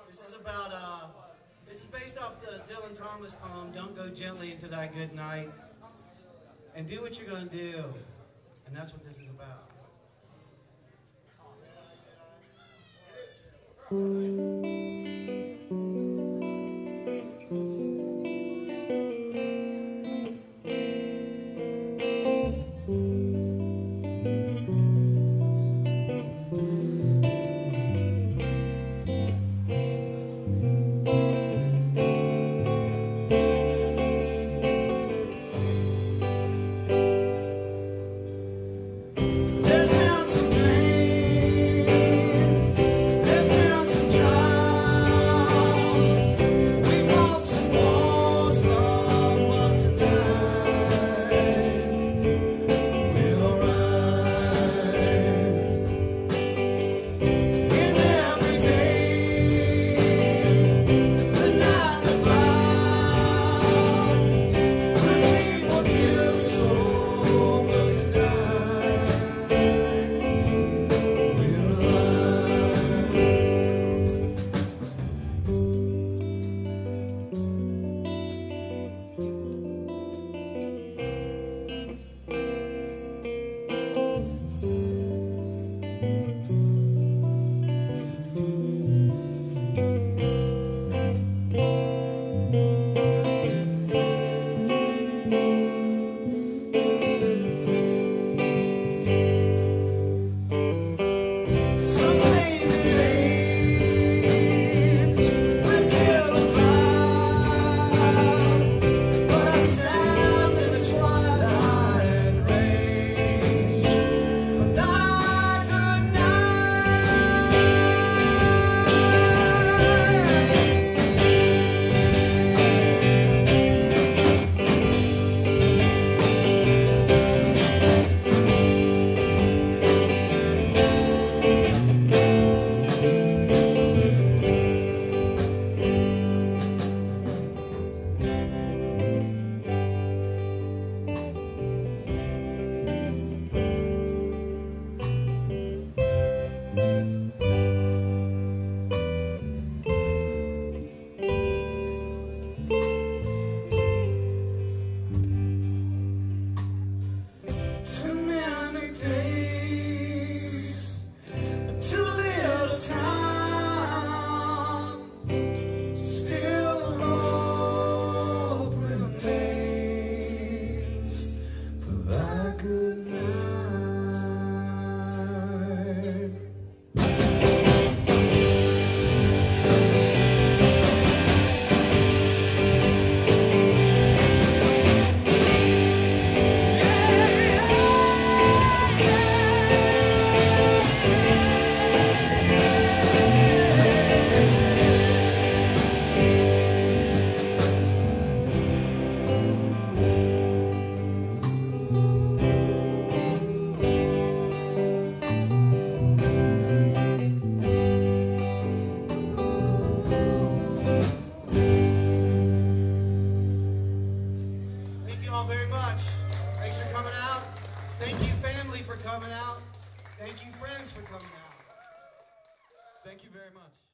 This is about, this is based off the Dylan Thomas poem, Don't Go Gently Into Thy Good Night, and do what you're going to do. And that's what this is about. Very much. Thanks for coming out. Thank you, family, for coming out. Thank you, friends, for coming out. Thank you very much.